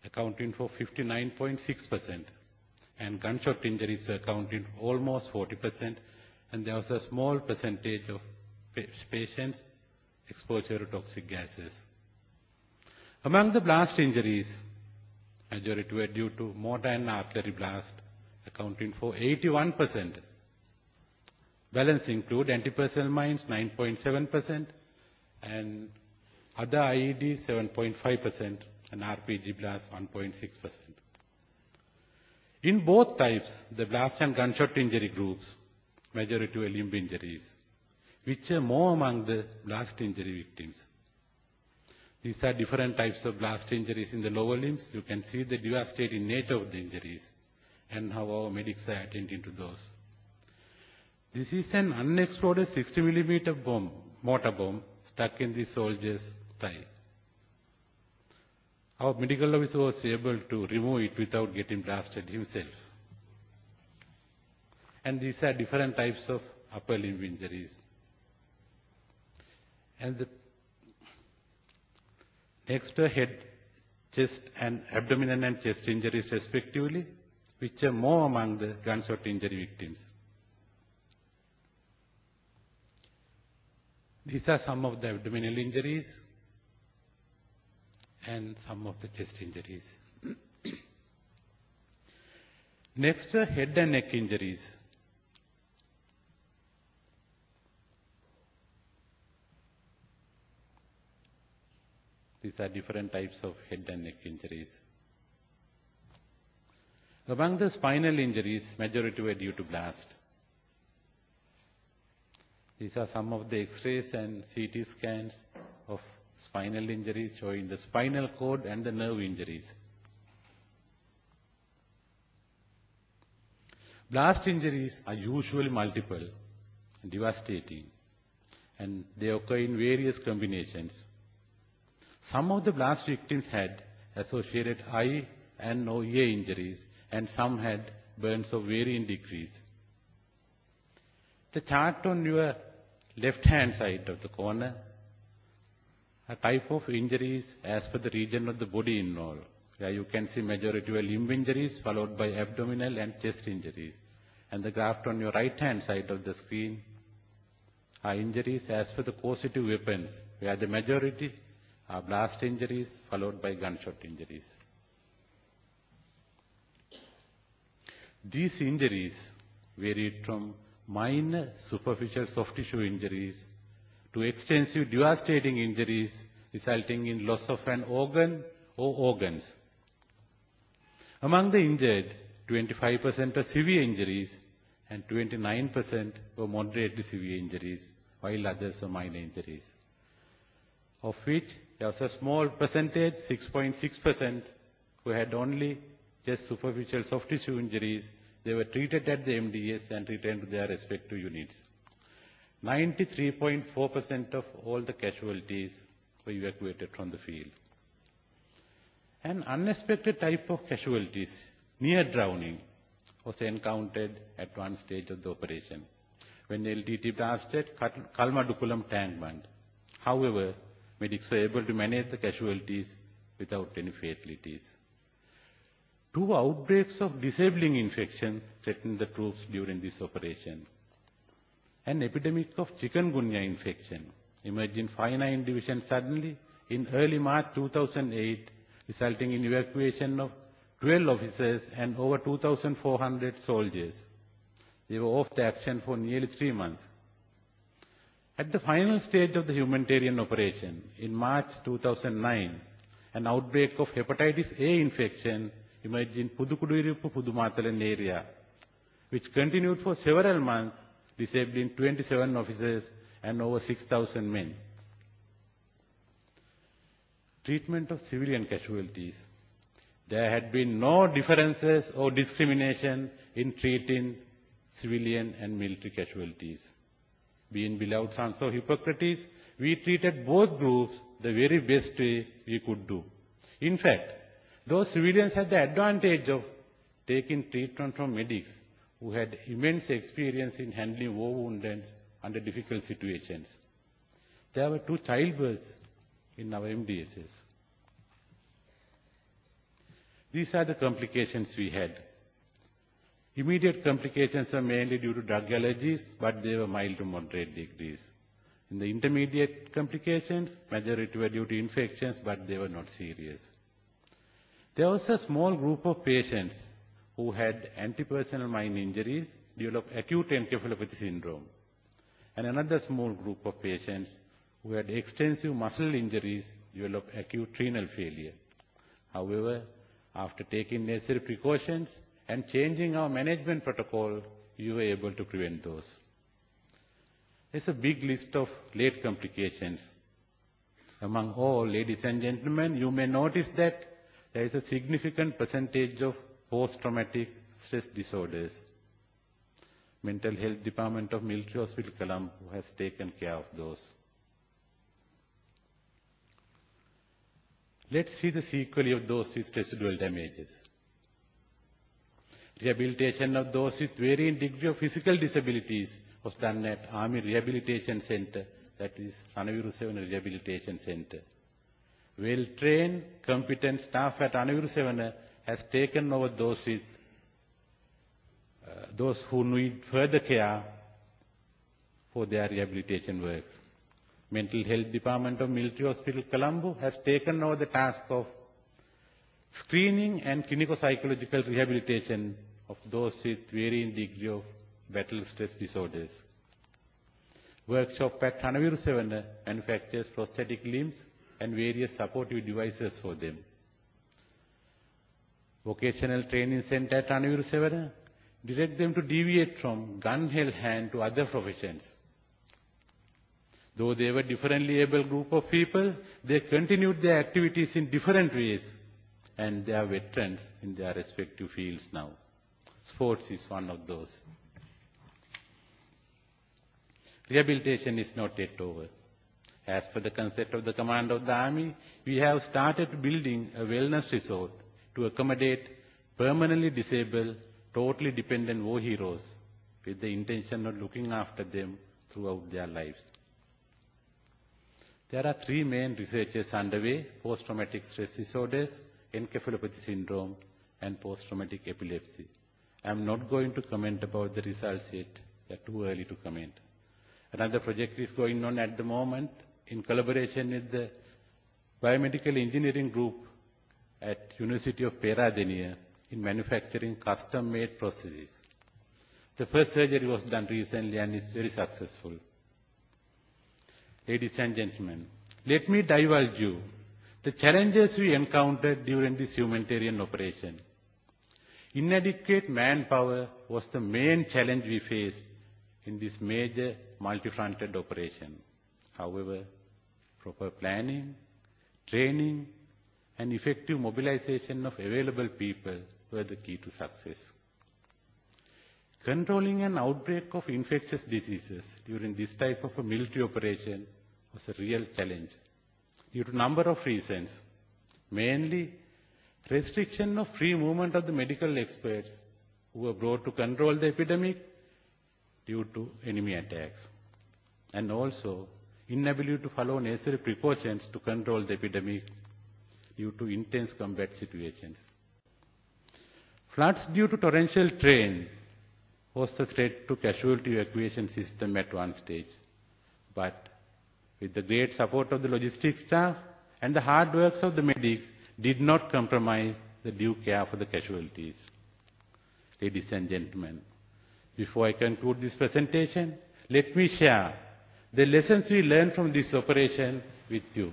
accounting for 59.6%, and gunshot injuries accounting for almost 40%, and there was a small percentage of patients exposure to toxic gases. Among the blast injuries, majority were due to mortar and artillery blast, accounting for 81%. Balance include anti-personnel mines 9.7% and other IEDs 7.5% and RPG blast 1.6%. In both types, the blast and gunshot injury groups, majority were limb injuries, which are more among the blast injury victims. These are different types of blast injuries in the lower limbs. You can see the devastating nature of the injuries and how our medics are attending to those. This is an unexploded 60 millimeter bomb, mortar bomb, stuck in the soldier's thigh. Our medical officer was able to remove it without getting blasted himself. And these are different types of upper limb injuries. And the next are head, chest, and abdominal and chest injuries respectively, which are more among the gunshot injury victims. These are some of the abdominal injuries and some of the chest injuries. Next are head and neck injuries. These are different types of head and neck injuries. Among the spinal injuries, majority were due to blast. These are some of the X-rays and CT scans of spinal injuries showing the spinal cord and the nerve injuries. Blast injuries are usually multiple, devastating, and they occur in various combinations. Some of the blast victims had associated eye and or ear injuries, and some had burns of varying degrees. The chart on your left-hand side of the corner, a type of injuries as per the region of the body involved, where you can see majority were limb injuries followed by abdominal and chest injuries. And the graph on your right-hand side of the screen are injuries as per the causative weapons, where the majority are blast injuries followed by gunshot injuries. These injuries varied from minor superficial soft tissue injuries to extensive devastating injuries resulting in loss of an organ or organs. Among the injured, 25% are severe injuries and 29% were moderately severe injuries, while others are minor injuries, of which there was a small percentage, 6.6%, who had only just superficial soft tissue injuries. They were treated at the MDS and returned to their respective units. 93.4% of all the casualties were evacuated from the field. An unexpected type of casualties, near drowning, was encountered at one stage of the operation when LTT blasted Kalmadukulam tank bund. However, medics were able to manage the casualties without any fatalities. 2 outbreaks of disabling infection threatened the troops during this operation. An epidemic of chikungunya infection emerged in 5-9 Division suddenly in early March 2008, resulting in evacuation of 12 officers and over 2,400 soldiers. They were off the action for nearly 3 months. At the final stage of the humanitarian operation, in March 2009, an outbreak of hepatitis A infection emerged in Pudukuduripu Pudumatalan area, which continued for several months, disabling 27 officers and over 6,000 men. Treatment of civilian casualties. There had been no differences or discrimination in treating civilian and military casualties. Being beloved sons of Hippocrates, we treated both groups the very best way we could do. In fact, those civilians had the advantage of taking treatment from medics who had immense experience in handling war woundeds under difficult situations. There were 2 childbirths in our MDSs. These are the complications we had. Immediate complications were mainly due to drug allergies, but they were mild to moderate degrees. In the intermediate complications, majority were due to infections, but they were not serious. There was a small group of patients who had antipersonal mind injuries, developed acute encephalopathy syndrome, and another small group of patients who had extensive muscle injuries, developed acute renal failure. However, after taking necessary precautions and changing our management protocol, we were able to prevent those. There's a big list of late complications. Among all, ladies and gentlemen, you may notice that there is a significant percentage of post-traumatic stress disorders. Mental Health Department of Military Hospital, Colombo has taken care of those. Let's see the sequelae of those with residual damages. Rehabilitation of those with varying degree of physical disabilities was done at Army Rehabilitation Center, that is Ranaviru 7 Rehabilitation Center. Well-trained, competent staff at Ranaviru 7 has taken over those who need further care for their rehabilitation works. Mental Health Department of Military Hospital, Colombo has taken over the task of screening and clinical psychological rehabilitation of those with varying degree of battle stress disorders. Workshop at Ranaviru 7 manufactures prosthetic limbs and various supportive devices for them. Vocational Training Center at Ranaviru 7 direct them to deviate from gun-held hand to other professions. Though they were differently able group of people, they continued their activities in different ways, and they are veterans in their respective fields now. Sports is one of those. Rehabilitation is not yet over. As per the concept of the Command of the Army, we have started building a wellness resort to accommodate permanently disabled, totally dependent war heroes with the intention of looking after them throughout their lives. There are three main researches underway: post-traumatic stress disorders, encephalopathy syndrome, and post-traumatic epilepsy. I am not going to comment about the results yet. They are too early to comment. Another project is going on at the moment in collaboration with the Biomedical Engineering Group at University of Peradeniya in manufacturing custom-made prostheses. The first surgery was done recently and is very successful. Ladies and gentlemen, let me divulge you the challenges we encountered during this humanitarian operation. Inadequate manpower was the main challenge we faced in this major multi-fronted operation. However, proper planning, training, and effective mobilization of available people were the key to success. Controlling an outbreak of infectious diseases during this type of a military operation was a real challenge due to a number of reasons, mainly restriction of free movement of the medical experts who were brought to control the epidemic due to enemy attacks, and also inability to follow necessary precautions to control the epidemic due to intense combat situations. Floods due to torrential rain was the threat to casualty evacuation system at one stage, but with the great support of the logistics staff and the hard works of the medics, did not compromise the due care for the casualties. Ladies and gentlemen, before I conclude this presentation, let me share the lessons we learned from this operation with you.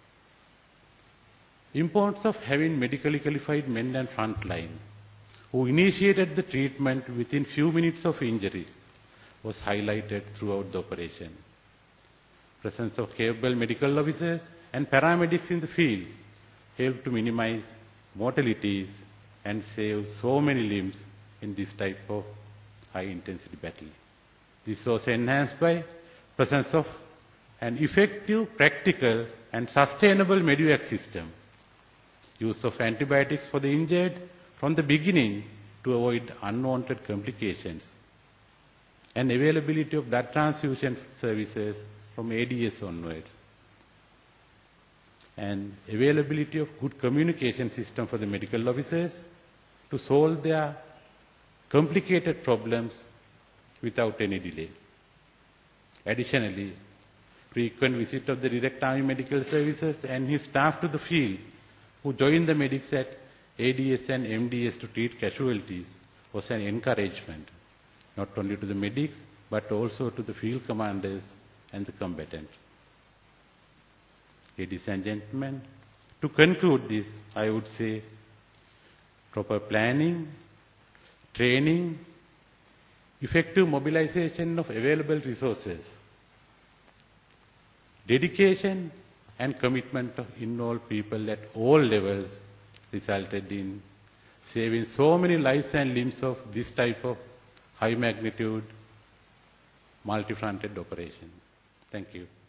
Importance of having medically qualified men and frontline who initiated the treatment within few minutes of injury was highlighted throughout the operation. Presence of capable medical officers and paramedics in the field helped to minimize mortalities and save so many limbs in this type of high-intensity battle. This was enhanced by presence of an effective, practical, and sustainable medevac system, use of antibiotics for the injured from the beginning to avoid unwanted complications, and availability of blood transfusion services from ADS onwards. and availability of good communication system for the medical officers to solve their complicated problems without any delay. Additionally, frequent visit of the Direct Army Medical Services and his staff to the field who joined the medics at ADS and MDS to treat casualties was an encouragement, not only to the medics, but also to the field commanders and the combatants. Ladies and gentlemen, to conclude this, I would say proper planning, training, effective mobilization of available resources, dedication and commitment of involved people at all levels resulted in saving so many lives and limbs of this type of high magnitude multi-fronted operation. Thank you.